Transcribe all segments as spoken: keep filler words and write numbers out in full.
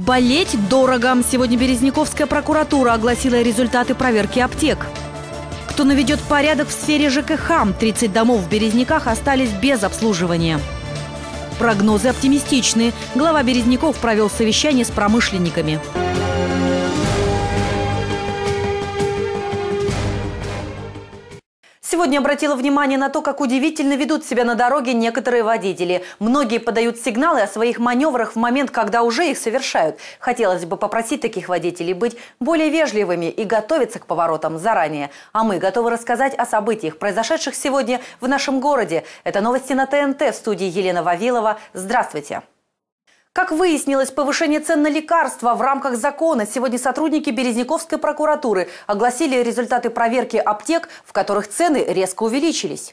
Болеть дорого. Сегодня Березняковская прокуратура огласила результаты проверки аптек. Кто наведет порядок в сфере ЖКХ? тридцать домов в Березняках остались без обслуживания. Прогнозы оптимистичны. Глава Березняков провел совещание с промышленниками. Сегодня обратила внимание на то, как удивительно ведут себя на дороге некоторые водители. Многие подают сигналы о своих маневрах в момент, когда уже их совершают. Хотелось бы попросить таких водителей быть более вежливыми и готовиться к поворотам заранее. А мы готовы рассказать о событиях, произошедших сегодня в нашем городе. Это новости на ТНТ, в студии Елена Вавилова. Здравствуйте. Как выяснилось, повышение цен на лекарства в рамках закона. Сегодня сотрудники Березняковской прокуратуры огласили результаты проверки аптек, в которых цены резко увеличились.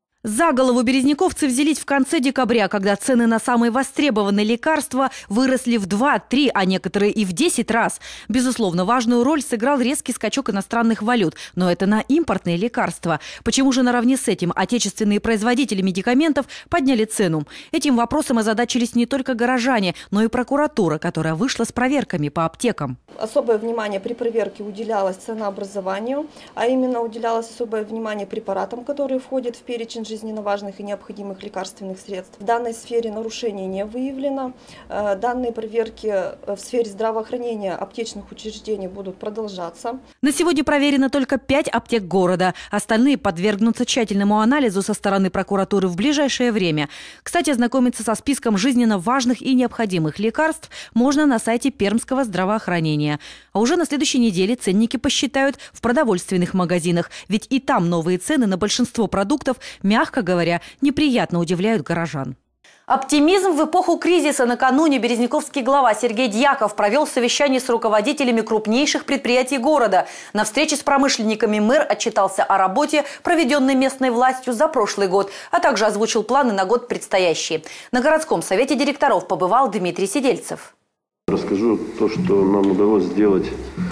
За голову березняковцы взялись в конце декабря, когда цены на самые востребованные лекарства выросли в два-три, а некоторые и в десять раз. Безусловно, важную роль сыграл резкий скачок иностранных валют, но это на импортные лекарства. Почему же наравне с этим отечественные производители медикаментов подняли цену? Этим вопросом озадачились не только горожане, но и прокуратура, которая вышла с проверками по аптекам. Особое внимание при проверке уделялось ценообразованию, а именно уделялось особое внимание препаратам, которые входят в перечень жизненно важных и необходимых лекарственных средств. В данной сфере нарушений не выявлено. Данные проверки в сфере здравоохранения аптечных учреждений будут продолжаться. На сегодня проверено только пять аптек города. Остальные подвергнутся тщательному анализу со стороны прокуратуры в ближайшее время. Кстати, ознакомиться со списком жизненно важных и необходимых лекарств можно на сайте Пермского здравоохранения. А уже на следующей неделе ценники посчитают в продовольственных магазинах. Ведь и там новые цены на большинство продуктов, мягко говоря, неприятно удивляют горожан. Оптимизм в эпоху кризиса. Накануне березняковский глава Сергей Дьяков провел совещание с руководителями крупнейших предприятий города. На встрече с промышленниками мэр отчитался о работе, проведенной местной властью за прошлый год, а также озвучил планы на год предстоящий. На городском совете директоров побывал Дмитрий Сидельцев. Расскажу то, что нам удалось сделать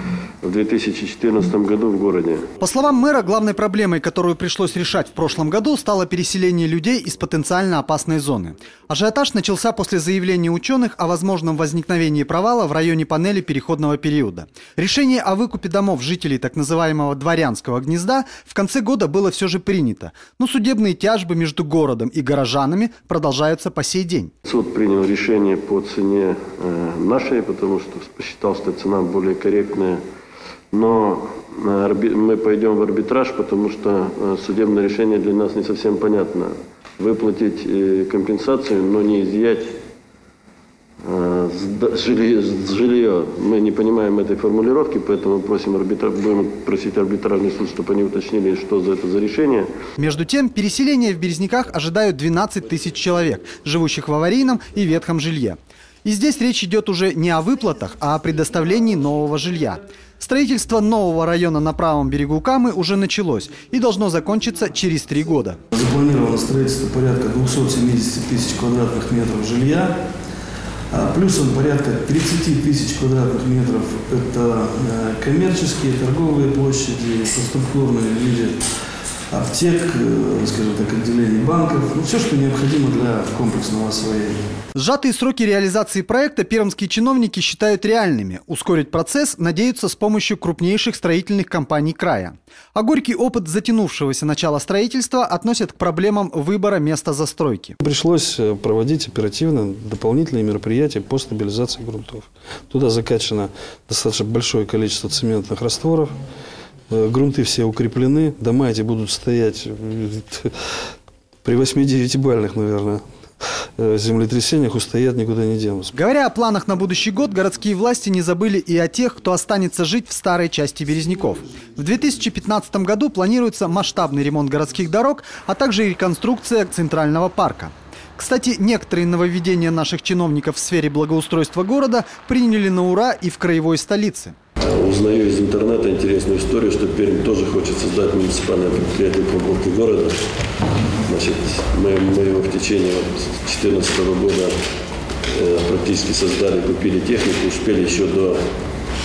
в две тысячи четырнадцатом году в городе. По словам мэра, главной проблемой, которую пришлось решать в прошлом году, стало переселение людей из потенциально опасной зоны. Ажиотаж начался после заявления ученых о возможном возникновении провала в районе панели переходного периода. Решение о выкупе домов жителей так называемого дворянского гнезда в конце года было все же принято. Но судебные тяжбы между городом и горожанами продолжаются по сей день. Суд принял решение по цене э, нашей, потому что посчитал, что цена более корректная. Но мы пойдем в арбитраж, потому что судебное решение для нас не совсем понятно. Выплатить компенсацию, но не изъять жилье. Мы не понимаем этой формулировки, поэтому просим арбитра... будем просить арбитражный суд, чтобы они уточнили, что за это за решение. Между тем, переселение в Березняках ожидают двенадцать тысяч человек, живущих в аварийном и ветхом жилье. И здесь речь идет уже не о выплатах, а о предоставлении нового жилья. Строительство нового района на правом берегу Камы уже началось и должно закончиться через три года. Запланировано строительство порядка двухсот семидесяти тысяч квадратных метров жилья. Плюсом порядка тридцати тысяч квадратных метров – это коммерческие, торговые площади, инфраструктурные в виде аптек, скажем так, отделений банков, ну, все, что необходимо для комплексного освоения. Сжатые сроки реализации проекта пермские чиновники считают реальными. Ускорить процесс надеются с помощью крупнейших строительных компаний края. А горький опыт затянувшегося начала строительства относят к проблемам выбора места застройки. Пришлось проводить оперативно дополнительные мероприятия по стабилизации грунтов. Туда закачано достаточно большое количество цементных растворов. Грунты все укреплены, дома эти будут стоять при восьми-девятибалльных, наверное, землетрясениях, устоят, никуда не денутся. Говоря о планах на будущий год, городские власти не забыли и о тех, кто останется жить в старой части Березняков. В две тысячи пятнадцатом году планируется масштабный ремонт городских дорог, а также реконструкция Центрального парка. Кстати, некоторые нововведения наших чиновников в сфере благоустройства города приняли на ура и в краевой столице. Узнаю из интернета интересную историю, что Пермь тоже хочет создать муниципальное предприятие по уборке города. Значит, мы, мы его в течение две тысячи четырнадцатого года э, практически создали, купили технику, успели еще до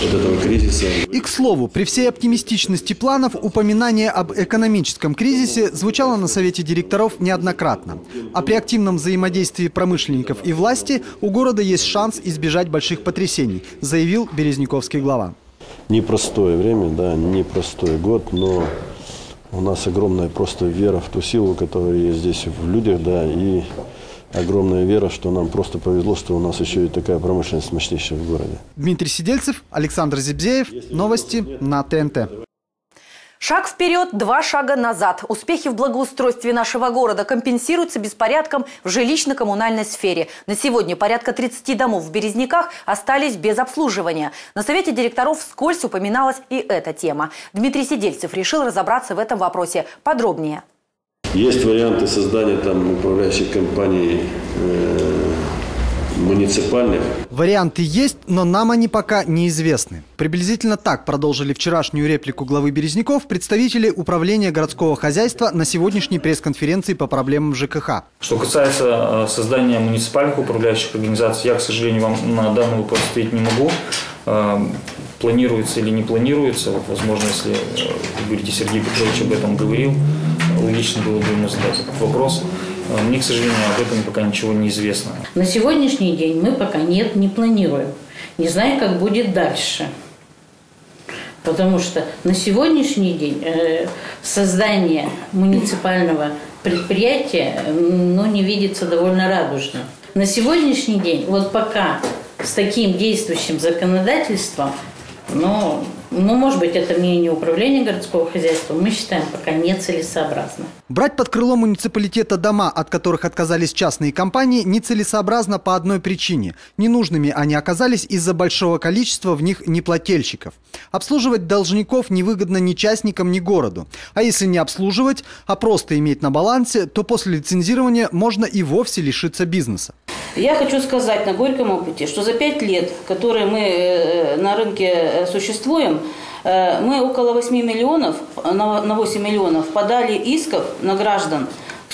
вот этого кризиса. И, к слову, при всей оптимистичности планов упоминание об экономическом кризисе звучало на Совете директоров неоднократно. А при активном взаимодействии промышленников и власти у города есть шанс избежать больших потрясений, заявил березниковский глава. Непростое время, да, непростой год, но у нас огромная просто вера в ту силу, которая есть здесь в людях, да, и огромная вера, что нам просто повезло, что у нас еще и такая промышленность мощнейшая в городе. Дмитрий Сидельцев, Александр Зибзеев. Новости на ТНТ. Шаг вперед, два шага назад. Успехи в благоустройстве нашего города компенсируются беспорядком в жилищно-коммунальной сфере. На сегодня порядка тридцати домов в Березниках остались без обслуживания. На Совете директоров вскользь упоминалась и эта тема. Дмитрий Сидельцев решил разобраться в этом вопросе подробнее. Есть варианты создания там управляющих компаний э, муниципальных. Варианты есть, но нам они пока неизвестны. Приблизительно так продолжили вчерашнюю реплику главы Березников представители управления городского хозяйства на сегодняшней пресс-конференции по проблемам ЖКХ. Что касается создания муниципальных управляющих организаций, я, к сожалению, вам на данный вопрос ответить не могу. Планируется или не планируется, вот, возможно, если вы говорите, Сергей Петрович об этом говорил, логично было бы ему задать этот вопрос. Мне, к сожалению, об этом пока ничего не известно. На сегодняшний день мы пока нет, не планируем. Не знаю, как будет дальше. Потому что на сегодняшний день э, создание муниципального предприятия ну, не видится довольно радужно. На сегодняшний день, вот пока с таким действующим законодательством, ну, ну, может быть, это мнение управления городского хозяйства, мы считаем пока нецелесообразно. Брать под крыло муниципалитета дома, от которых отказались частные компании, нецелесообразно по одной причине. Ненужными они оказались из-за большого количества в них неплательщиков. Обслуживать должников невыгодно ни частникам, ни городу. А если не обслуживать, а просто иметь на балансе, то после лицензирования можно и вовсе лишиться бизнеса. Я хочу сказать на горьком опыте, что за пять лет, которые мы на рынке существуем, мы около восьми миллионов, на восемь миллионов подали исков на граждан,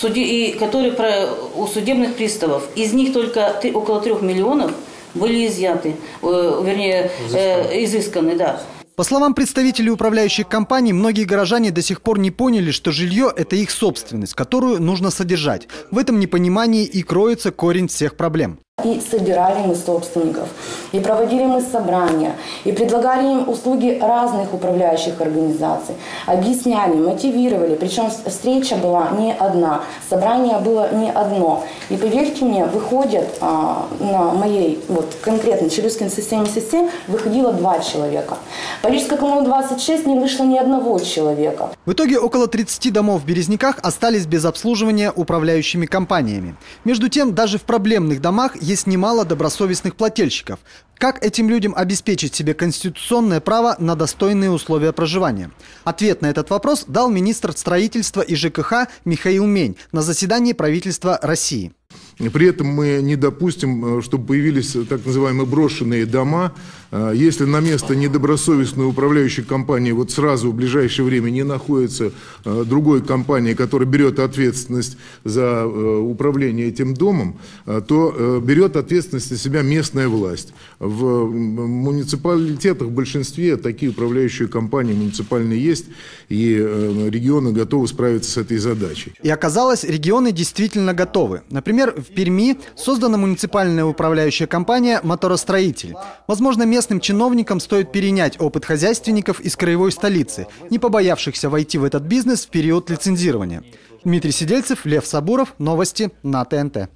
которые у судебных приставов. Из них только около трех миллионов были изъяты, вернее, изысканы, да. По словам представителей управляющих компаний, многие горожане до сих пор не поняли, что жилье – это их собственность, которую нужно содержать. В этом непонимании и кроется корень всех проблем. И собирали мы собственников, и проводили мы собрания, и предлагали им услуги разных управляющих организаций, объясняли, мотивировали. Причем встреча была не одна, собрание было не одно. И поверьте мне, выходят а, на моей вот, конкретной Челюскинской системе систем выходило два человека. По Рижской коммуне двадцать шесть не вышло ни одного человека. В итоге около тридцати домов в Березниках остались без обслуживания управляющими компаниями. Между тем, даже в проблемных домах есть немало добросовестных плательщиков. Как этим людям обеспечить себе конституционное право на достойные условия проживания? Ответ на этот вопрос дал министр строительства и ЖКХ Михаил Мень на заседании правительства России. При этом мы не допустим, чтобы появились так называемые брошенные дома. Если на место недобросовестной управляющей компании вот сразу в ближайшее время не находится другой компании, которая берет ответственность за управление этим домом, то берет ответственность на себя местная власть. В муниципалитетах в большинстве такие управляющие компании муниципальные есть, и регионы готовы справиться с этой задачей. И оказалось, регионы действительно готовы. Например, в Перми создана муниципальная управляющая компания «Моторостроитель». Возможно, местным чиновникам стоит перенять опыт хозяйственников из краевой столицы, не побоявшихся войти в этот бизнес в период лицензирования. Дмитрий Сидельцев, Лев Сабуров. Новости на ТНТ.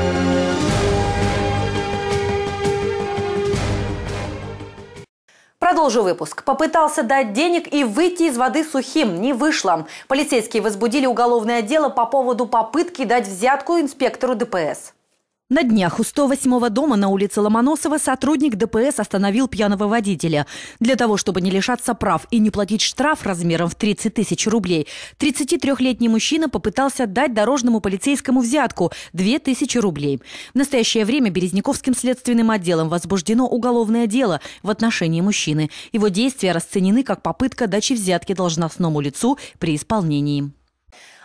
Продолжу выпуск. Попытался дать денег и выйти из воды сухим. Не вышло. Полицейские возбудили уголовное дело по поводу попытки дать взятку инспектору ДПС. На днях у сто восьмого дома на улице Ломоносова сотрудник ДПС остановил пьяного водителя. Для того, чтобы не лишаться прав и не платить штраф размером в тридцать тысяч рублей, тридцатитрёхлетний мужчина попытался дать дорожному полицейскому взятку – две тысячи рублей. В настоящее время Березниковским следственным отделом возбуждено уголовное дело в отношении мужчины. Его действия расценены как попытка дачи взятки должностному лицу при исполнении.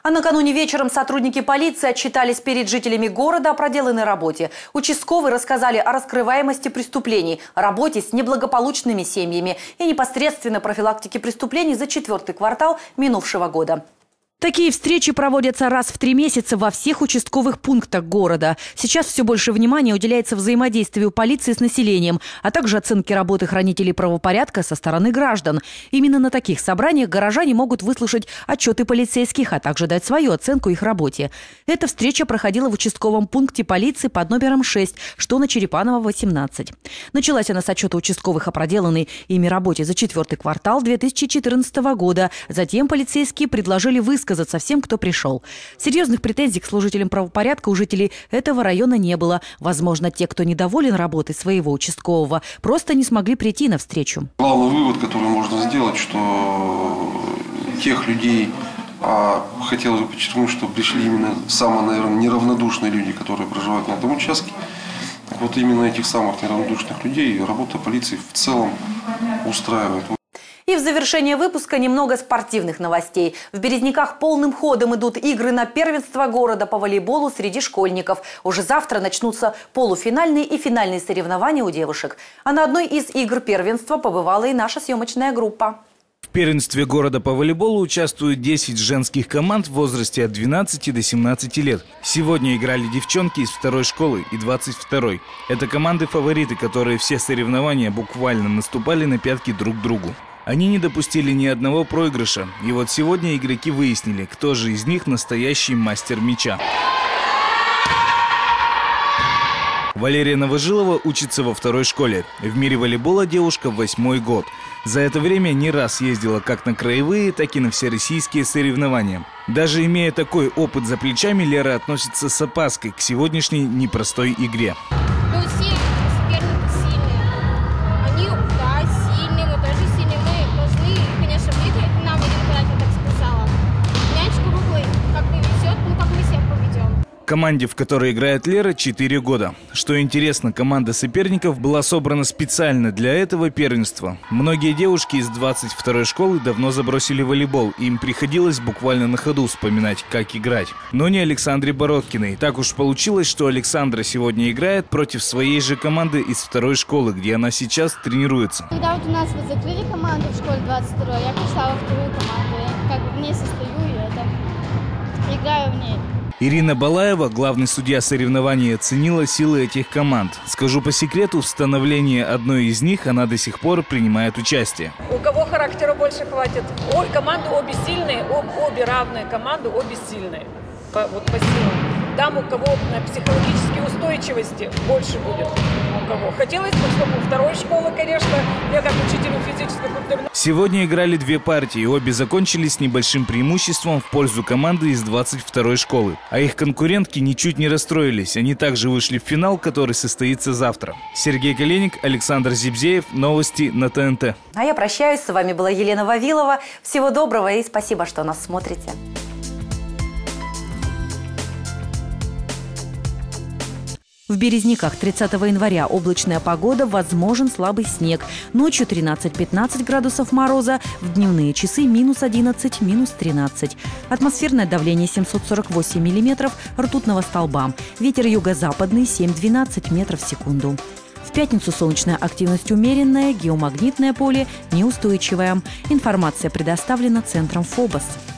А накануне вечером сотрудники полиции отчитались перед жителями города о проделанной работе. Участковые рассказали о раскрываемости преступлений, работе с неблагополучными семьями и непосредственно профилактике преступлений за четвертый квартал минувшего года. Такие встречи проводятся раз в три месяца во всех участковых пунктах города. Сейчас все больше внимания уделяется взаимодействию полиции с населением, а также оценке работы хранителей правопорядка со стороны граждан. Именно на таких собраниях горожане могут выслушать отчеты полицейских, а также дать свою оценку их работе. Эта встреча проходила в участковом пункте полиции под номером шесть, что на Черепанова, восемнадцать. Началась она с отчета участковых о проделанной ими работе за четвертый квартал две тысячи четырнадцатого года. Затем полицейские предложили высказать высказаться всем, кто пришел. Серьезных претензий к служителям правопорядка у жителей этого района не было. Возможно, те, кто недоволен работой своего участкового, просто не смогли прийти на встречу. Главный вывод, который можно сделать, что тех людей, а хотелось бы подчеркнуть, что пришли именно самые, наверное, неравнодушные люди, которые проживают на этом участке. Вот именно этих самых неравнодушных людей работа полиции в целом устраивает. И в завершение выпуска немного спортивных новостей. В Березняках полным ходом идут игры на первенство города по волейболу среди школьников. Уже завтра начнутся полуфинальные и финальные соревнования у девушек. А на одной из игр первенства побывала и наша съемочная группа. В первенстве города по волейболу участвуют десять женских команд в возрасте от двенадцати до семнадцати лет. Сегодня играли девчонки из второй школы и двадцать второй. Это команды-фавориты, которые все соревнования буквально наступали на пятки друг другу. Они не допустили ни одного проигрыша. И вот сегодня игроки выяснили, кто же из них настоящий мастер мяча. Валерия Новожилова учится во второй школе. В мире волейбола девушка восьмой год. За это время не раз ездила как на краевые, так и на всероссийские соревнования. Даже имея такой опыт за плечами, Лера относится с опаской к сегодняшней непростой игре. Команде, в которой играет Лера, четыре года. Что интересно, команда соперников была собрана специально для этого первенства. Многие девушки из двадцать второй школы давно забросили волейбол, и им приходилось буквально на ходу вспоминать, как играть. Но не Александре Бородкиной. Так уж получилось, что Александра сегодня играет против своей же команды из второй школы, где она сейчас тренируется. Когда вот у нас вот закрыли команду в школе двадцать второй, я пришла во вторую команду. Я как бы в ней состою и это, играю в ней. Ирина Балаева, главный судья соревнований, оценила силы этих команд. Скажу по секрету, в становлении одной из них она до сих пор принимает участие. У кого характера больше хватит? Ой, команды обе сильные, об, обе равные команды, обе сильные. По, вот по силам. Там у кого на психологической устойчивости больше будет. У кого. Хотелось бы, чтобы у второй школы, конечно, я как учителю физической культуры. Сегодня играли две партии, обе закончились с небольшим преимуществом в пользу команды из двадцать второй школы. А их конкурентки ничуть не расстроились, они также вышли в финал, который состоится завтра. Сергей Коленик, Александр Зибзеев, новости на Т Н Т. А я прощаюсь, с вами была Елена Вавилова. Всего доброго и спасибо, что нас смотрите. В Березняках тридцатого января облачная погода, возможен слабый снег. Ночью тринадцать-пятнадцать градусов мороза, в дневные часы минус одиннадцать, минус тринадцать. Атмосферное давление семьсот сорок восемь миллиметров ртутного столба. Ветер юго-западный семь-двенадцать метров в секунду. В пятницу солнечная активность умеренная, геомагнитное поле неустойчивое. Информация предоставлена центром ФОБОС.